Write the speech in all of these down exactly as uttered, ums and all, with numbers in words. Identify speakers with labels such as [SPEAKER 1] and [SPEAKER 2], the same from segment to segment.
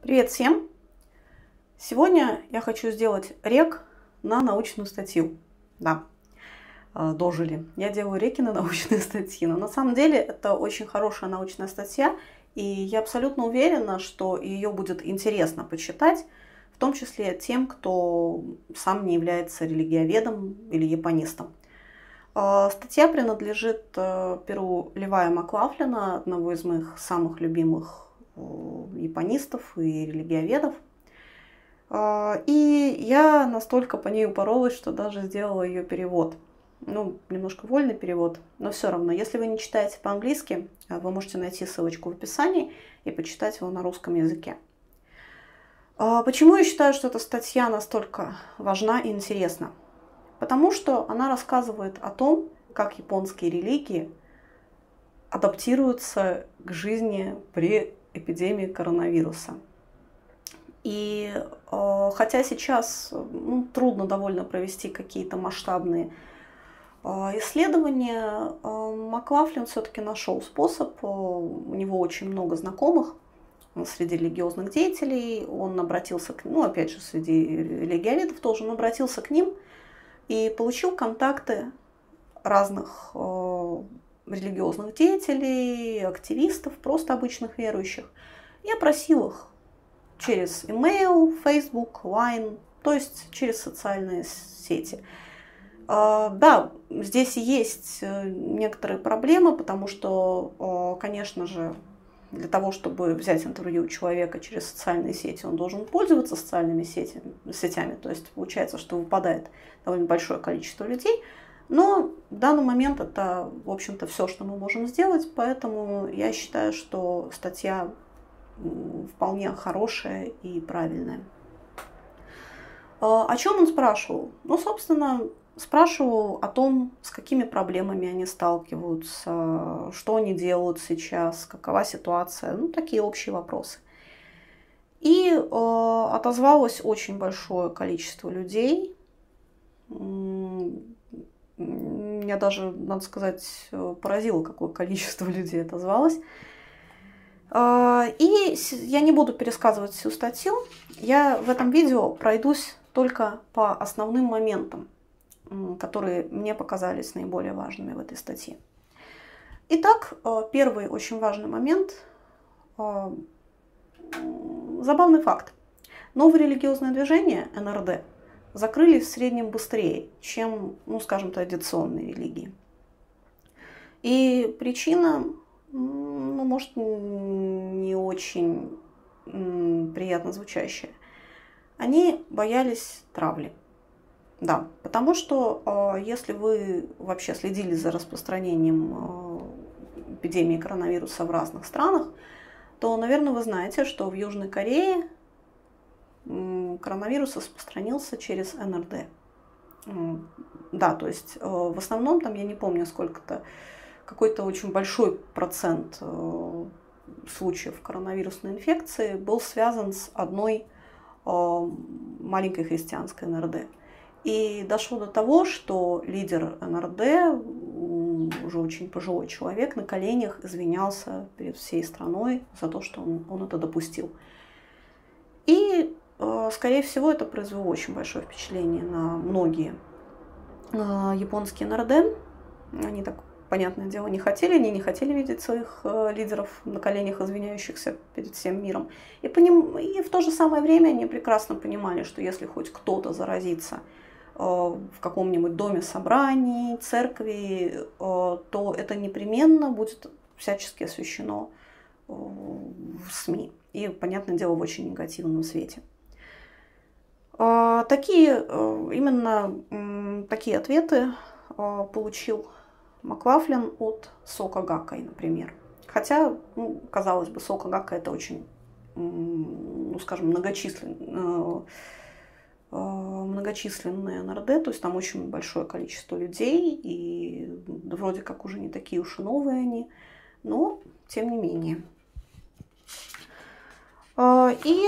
[SPEAKER 1] Привет всем! Сегодня я хочу сделать рек на научную статью. Да, дожили. Я делаю реки на научные статьи, но на самом деле это очень хорошая научная статья, и я абсолютно уверена, что ее будет интересно почитать, в том числе тем, кто сам не является религиоведом или японистом. Статья принадлежит перу Левая Маклафлина, одного из моих самых любимых японистов и религиоведов. И я настолько по ней упоролась, что даже сделала ее перевод. Ну, немножко вольный перевод, но все равно. Если вы не читаете по-английски, вы можете найти ссылочку в описании и почитать его на русском языке. Почему я считаю, что эта статья настолько важна и интересна? Потому что она рассказывает о том, как японские религии адаптируются к жизни при эпидемии коронавируса. И э, хотя сейчас ну, трудно довольно провести какие-то масштабные э, исследования, э, Маклафлин все-таки нашел способ. Э, у него очень много знакомых среди религиозных деятелей. Он обратился к, ну опять же среди религиоведов тоже, он обратился к ним и получил контакты разных э, религиозных деятелей, активистов, просто обычных верующих, и опросил их через email, Facebook, Line, то есть через социальные сети. Э, да, здесь есть некоторые проблемы, потому что, э, конечно же, для того, чтобы взять интервью у человека через социальные сети, он должен пользоваться социальными сетями, сетями. То есть получается, что выпадает довольно большое количество людей. Но в данный момент это, в общем-то, все, что мы можем сделать. Поэтому я считаю, что статья вполне хорошая и правильная. О чем он спрашивал? Ну, собственно, спрашивал о том, с какими проблемами они сталкиваются, что они делают сейчас, какова ситуация, ну, такие общие вопросы. И э, отозвалось очень большое количество людей. Меня даже, надо сказать, поразило, какое количество людей отозвалось. И я не буду пересказывать всю статью, я в этом видео пройдусь только по основным моментам, которые мне показались наиболее важными в этой статье. Итак, первый очень важный момент – забавный факт. Новые религиозные движения, эн эр дэ, закрылись в среднем быстрее, чем, ну, скажем, традиционные религии. И причина, ну, может, не очень приятно звучащая. Они боялись травли. Да, потому что если вы вообще следили за распространением эпидемии коронавируса в разных странах, то, наверное, вы знаете, что в Южной Корее коронавирус распространился через эн эр дэ. Да, то есть в основном там, я не помню сколько-то, какой-то очень большой процент случаев коронавирусной инфекции был связан с одной маленькой христианской эн эр дэ. И дошло до того, что лидер эн эр дэ, уже очень пожилой человек, на коленях извинялся перед всей страной за то, что он, он это допустил. И, скорее всего, это произвело очень большое впечатление на многие японские эн эр дэ. Они так, понятное дело, не хотели, они не хотели видеть своих лидеров на коленях, извиняющихся перед всем миром. И, по ним, и в то же самое время они прекрасно понимали, что если хоть кто-то заразится в каком-нибудь доме собраний, церкви, то это непременно будет всячески освещено в СМИ. И, понятное дело, в очень негативном свете. Такие, именно такие ответы получил Маклафлин от Сока Гаккай, например. Хотя, ну, казалось бы, Сока Гаккай это очень, ну, скажем, многочисленный, многочисленные эн эр дэ, то есть там очень большое количество людей, и вроде как уже не такие уж и новые они, но тем не менее. И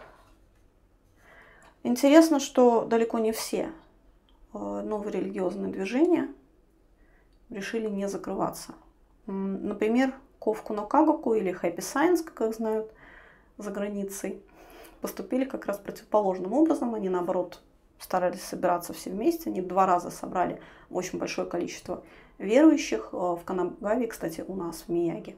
[SPEAKER 1] интересно, что далеко не все новые религиозные движения решили не закрываться. Например, Кофку но Кагоку или Happy Science, как их знают за границей, поступили как раз противоположным образом. Они, наоборот, старались собираться все вместе. Они два раза собрали очень большое количество верующих в Канагаве, кстати, у нас в Мияги.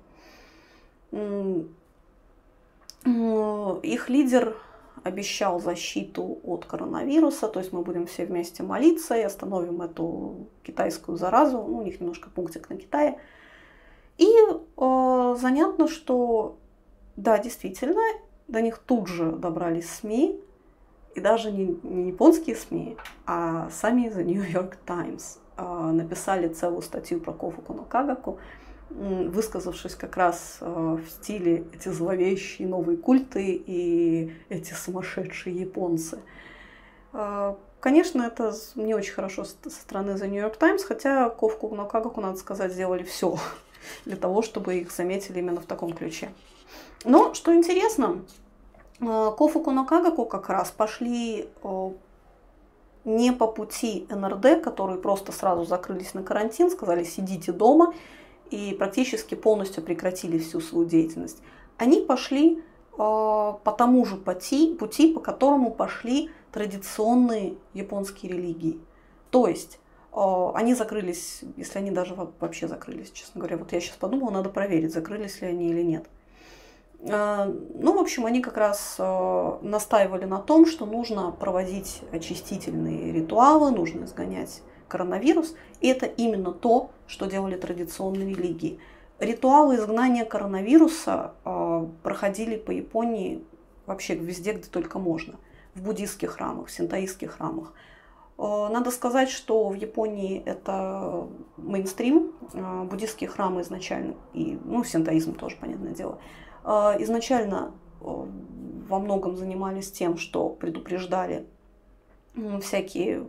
[SPEAKER 1] Их лидер обещал защиту от коронавируса, то есть мы будем все вместе молиться и остановим эту китайскую заразу. Ну, у них немножко пунктик на Китае. И э, занятно, что да, действительно, до них тут же добрались СМИ, и даже не, не японские СМИ, а сами The New York Times э, написали целую статью про Кофуку но Кагаку, высказавшись как раз в стиле «эти зловещие новые культы и эти сумасшедшие японцы». Конечно, это не очень хорошо со стороны The New York Times, хотя Кофуку но Кагаку, надо сказать, сделали все для того, чтобы их заметили именно в таком ключе. Но, что интересно, Кофуку но Кагаку как раз пошли не по пути эн эр дэ, которые просто сразу закрылись на карантин, сказали «сидите дома», и практически полностью прекратили всю свою деятельность. Они пошли э, по тому же пути, пути, по которому пошли традиционные японские религии. То есть э, они закрылись, если они даже вообще закрылись, честно говоря. Вот я сейчас подумала, надо проверить, закрылись ли они или нет. Э, ну, в общем, они как раз э, настаивали на том, что нужно проводить очистительные ритуалы, нужно изгонять коронавирус. И это именно то, что делали традиционные религии. Ритуалы изгнания коронавируса э, проходили по Японии вообще везде, где только можно. В буддийских храмах, в синтоистских храмах. Э, надо сказать, что в Японии это мейнстрим. Э, буддийские храмы изначально, и ну, синтоизм тоже, понятное дело, э, изначально э, во многом занимались тем, что предупреждали э, всякие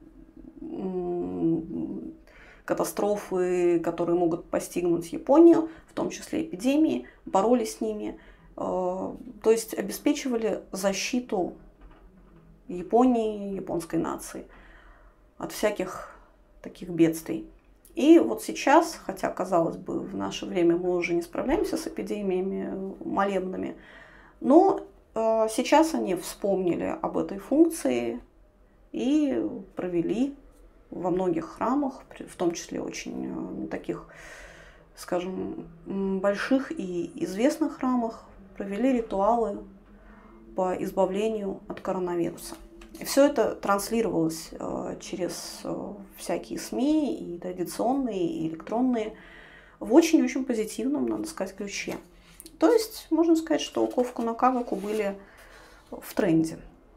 [SPEAKER 1] катастрофы, которые могут постигнуть Японию, в том числе эпидемии, боролись с ними, то есть обеспечивали защиту Японии, японской нации от всяких таких бедствий. И вот сейчас, хотя, казалось бы, в наше время мы уже не справляемся с эпидемиями молебными, но сейчас они вспомнили об этой функции и провели во многих храмах, в том числе очень таких, скажем, больших и известных храмах, провели ритуалы по избавлению от коронавируса. И все это транслировалось через всякие СМИ, и традиционные, и электронные, в очень-очень позитивном, надо сказать, ключе. То есть, можно сказать, что Кофуку но Кагаку были в тренде.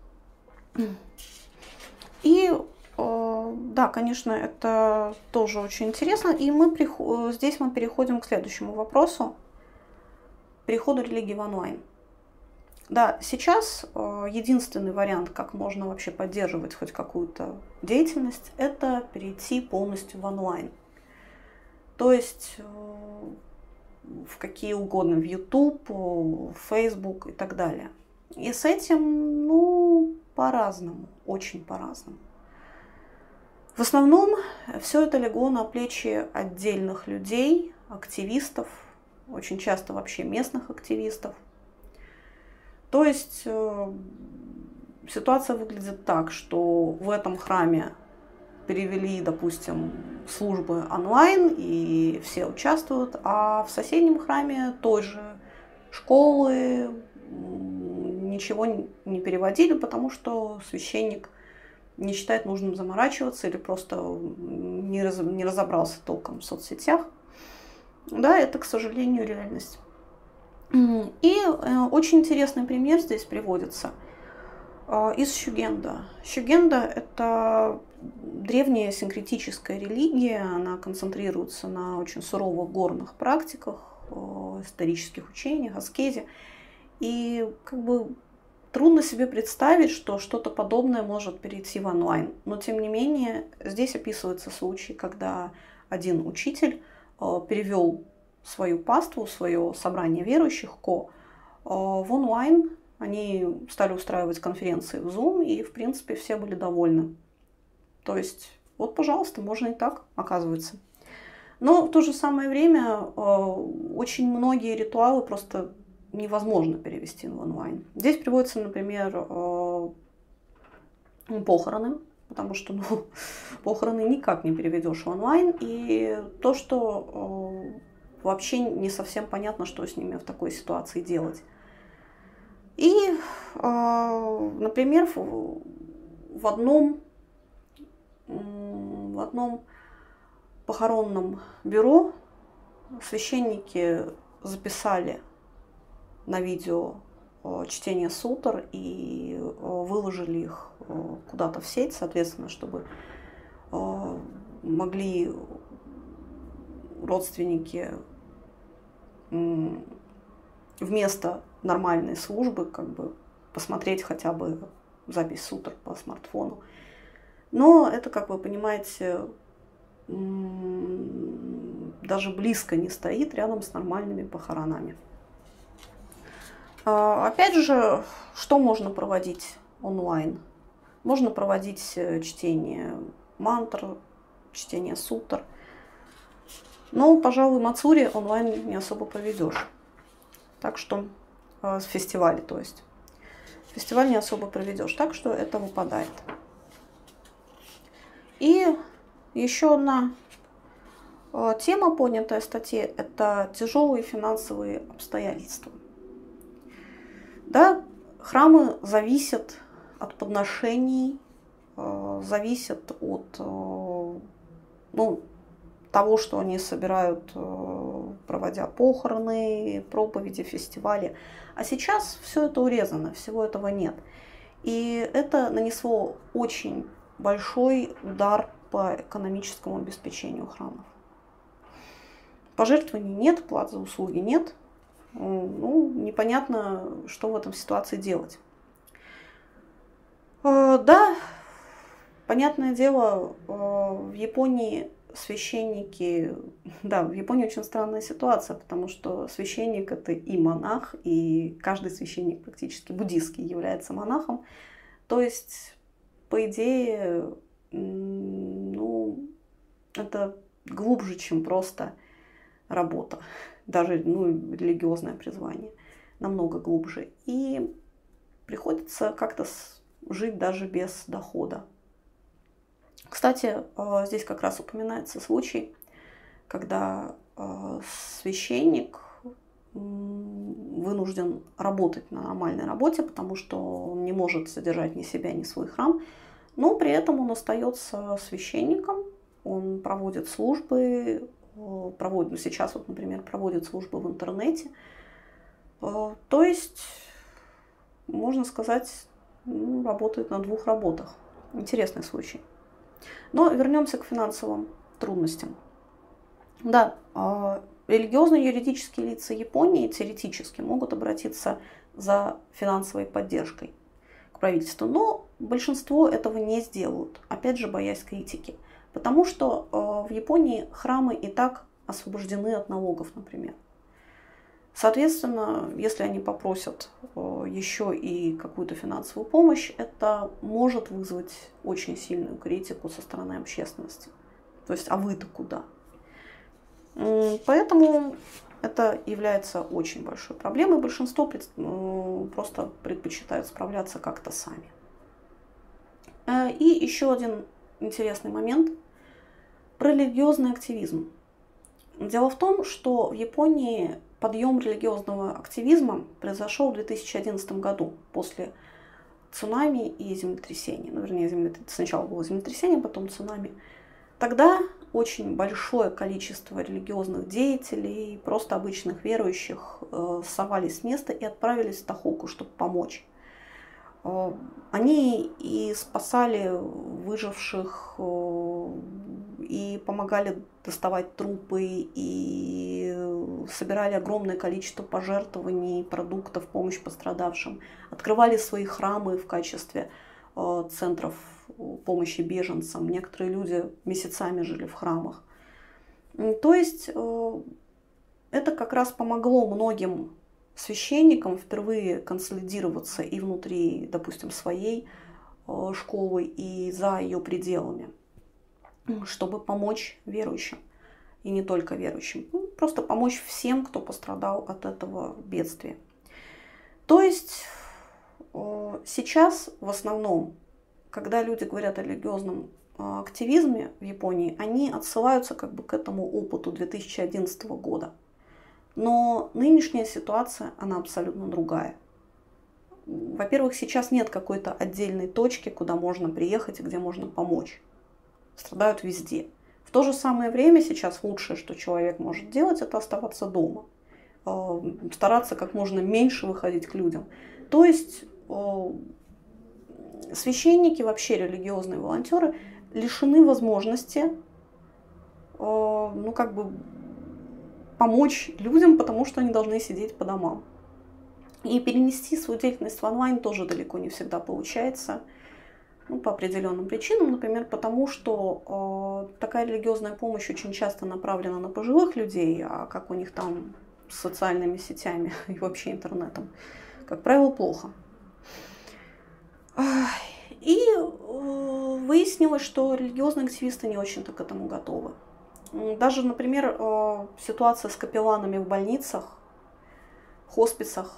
[SPEAKER 1] И да, конечно, это тоже очень интересно. И мы приход... здесь мы переходим к следующему вопросу. Переходу религии в онлайн. Да, сейчас единственный вариант, как можно вообще поддерживать хоть какую-то деятельность, это перейти полностью в онлайн. То есть в какие угодно, в YouTube, в Facebook и так далее. И с этим, ну, по-разному, очень по-разному. В основном все это легло на плечи отдельных людей, активистов, очень часто вообще местных активистов. То есть э, ситуация выглядит так, что в этом храме перевели, допустим, службы онлайн, и все участвуют, а в соседнем храме тоже школы ничего не переводили, потому что священник не считает нужным заморачиваться или просто не, раз, не разобрался толком в соцсетях. Да, это, к сожалению, реальность. И э, очень интересный пример здесь приводится э, из Шугенда. Шугенда – это древняя синкретическая религия, она концентрируется на очень суровых горных практиках, э, исторических учениях, аскезе. И как бы трудно себе представить, что что-то подобное может перейти в онлайн. Но, тем не менее, здесь описывается случай, когда один учитель э, перевел свою паству, свое собрание верующих, ко, э, в онлайн. Они стали устраивать конференции в Zoom, и, в принципе, все были довольны. То есть, вот, пожалуйста, можно и так, оказывается. Но в то же самое время э, очень многие ритуалы просто невозможно перевести в онлайн. Здесь приводится, например, похороны, потому что ну, похороны никак не переведешь в онлайн. И то, что вообще не совсем понятно, что с ними в такой ситуации делать. И, например, в одном, в одном похоронном бюро священники записали на видео чтение сутр и выложили их куда-то в сеть, соответственно, чтобы могли родственники вместо нормальной службы как бы посмотреть хотя бы запись сутр по смартфону. Но это, как вы понимаете, даже близко не стоит рядом с нормальными похоронами. Опять же, что можно проводить онлайн? Можно проводить чтение мантр, чтение сутр. Но, пожалуй, мацури онлайн не особо проведешь. Так что, с фестиваля, то есть. Фестиваль не особо проведешь, так что это выпадает. И еще одна тема, поднятая в статье, это тяжелые финансовые обстоятельства. Да, храмы зависят от подношений, зависят от ну, того, что они собирают, проводя похороны, проповеди, фестивали. А сейчас все это урезано, всего этого нет. И это нанесло очень большой удар по экономическому обеспечению храмов. Пожертвований нет, плат за услуги нет. Ну, непонятно, что в этом ситуации делать. Да, понятное дело, в Японии священники, да, в Японии очень странная ситуация, потому что священник это и монах, и каждый священник практически буддийский является монахом. То есть, по идее, ну, это глубже, чем просто работа, даже ну, религиозное призвание, намного глубже. И приходится как-то жить даже без дохода. Кстати, здесь как раз упоминается случай, когда священник вынужден работать на нормальной работе, потому что он не может содержать ни себя, ни свой храм, но при этом он остается священником, он проводит службы, проводит, ну, сейчас вот, например, проводит службы в интернете. То есть, можно сказать, ну, работает на двух работах. Интересный случай. Но вернемся к финансовым трудностям. Да, религиозные юридические лица Японии теоретически могут обратиться за финансовой поддержкой к правительству, но большинство этого не сделают, опять же, боясь критики. Потому что в Японии храмы и так освобождены от налогов, например. Соответственно, если они попросят еще и какую-то финансовую помощь, это может вызвать очень сильную критику со стороны общественности. То есть, а вы-то куда? Поэтому это является очень большой проблемой. Большинство просто предпочитают справляться как-то сами. И еще один интересный момент про религиозный активизм. Дело в том, что в Японии подъем религиозного активизма произошел в две тысячи одиннадцатом году после цунами и землетрясения. Ну, вернее, землет... сначала было землетрясение, потом цунами. Тогда очень большое количество религиозных деятелей, просто обычных верующих, э, сорвались с места и отправились в Тохоку, чтобы помочь. Э, они и спасали выживших, э, и помогали доставать трупы, и собирали огромное количество пожертвований, продуктов, помощь пострадавшим. Открывали свои храмы в качестве э, центров помощи беженцам. Некоторые люди месяцами жили в храмах. То есть э, это как раз помогло многим священникам впервые консолидироваться и внутри, допустим, своей э, школы, и за ее пределами, чтобы помочь верующим. И не только верующим. Ну, просто помочь всем, кто пострадал от этого бедствия. То есть сейчас в основном, когда люди говорят о религиозном активизме в Японии, они отсылаются как бы к этому опыту две тысячи одиннадцатого года. Но нынешняя ситуация, она абсолютно другая. Во-первых, сейчас нет какой-то отдельной точки, куда можно приехать и где можно помочь. Страдают везде. В то же самое время сейчас лучшее, что человек может делать, это оставаться дома. Стараться как можно меньше выходить к людям. То есть священники, вообще религиозные волонтеры, лишены возможности ну, как бы помочь людям, потому что они должны сидеть по домам. И перенести свою деятельность в онлайн тоже далеко не всегда получается. Ну, по определенным причинам, например, потому что э, такая религиозная помощь очень часто направлена на пожилых людей, а как у них там с социальными сетями и вообще интернетом, как правило, плохо. И э, выяснилось, что религиозные активисты не очень-то к этому готовы. Даже, например, э, ситуация с капелланами в больницах, хосписах.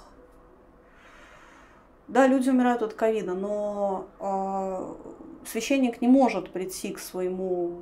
[SPEAKER 1] Да, люди умирают от ковида, но э, священник не может прийти к своему,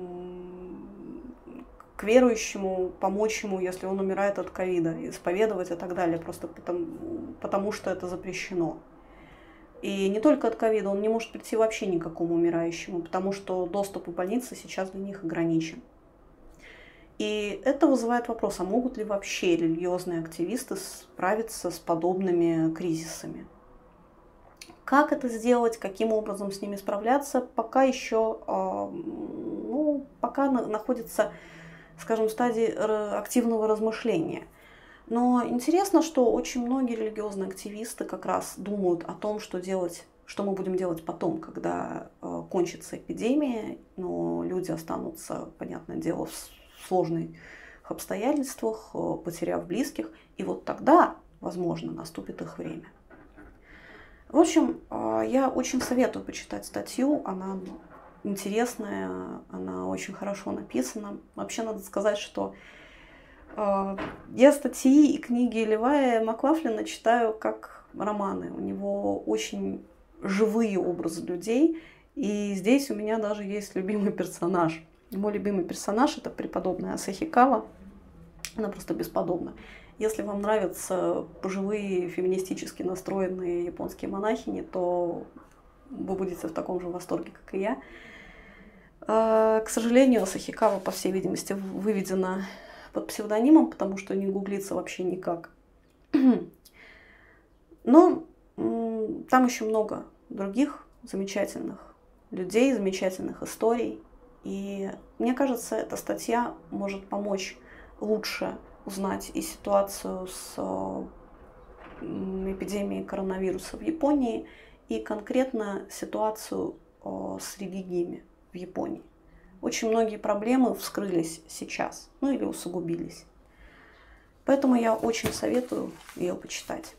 [SPEAKER 1] к верующему, помочь ему, если он умирает от ковида, исповедовать и так далее, просто потому, потому что это запрещено. И не только от ковида, он не может прийти вообще никакому умирающему, потому что доступ в больницы сейчас для них ограничен. И это вызывает вопрос, а могут ли вообще религиозные активисты справиться с подобными кризисами? Как это сделать, каким образом с ними справляться, пока еще, ну, пока находится, скажем, в стадии активного размышления. Но интересно, что очень многие религиозные активисты как раз думают о том, что делать, что мы будем делать потом, когда кончится эпидемия, но люди останутся, понятное дело, в сложных обстоятельствах, потеряв близких, и вот тогда, возможно, наступит их время. В общем, я очень советую почитать статью, она интересная, она очень хорошо написана. Вообще, надо сказать, что я статьи и книги Левая Маклафлина читаю как романы. У него очень живые образы людей, и здесь у меня даже есть любимый персонаж. Мой любимый персонаж – это преподобная Асахикава, она просто бесподобна. Если вам нравятся пожилые феминистически настроенные японские монахини, то вы будете в таком же восторге, как и я. К сожалению, Асахикава, по всей видимости, выведена под псевдонимом, потому что не гуглится вообще никак. Но там еще много других замечательных людей, замечательных историй. И мне кажется, эта статья может помочь лучше узнать и ситуацию с эпидемией коронавируса в Японии, и конкретно ситуацию с религиями в Японии. Очень многие проблемы вскрылись сейчас, ну или усугубились. Поэтому я очень советую ее почитать.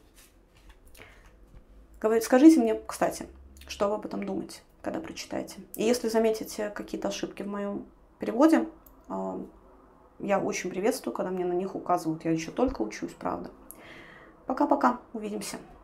[SPEAKER 1] Скажите мне, кстати, что вы об этом думаете, когда прочитаете. И если заметите какие-то ошибки в моем переводе, я очень приветствую, когда мне на них указывают. Я еще только учусь, правда. Пока-пока, увидимся.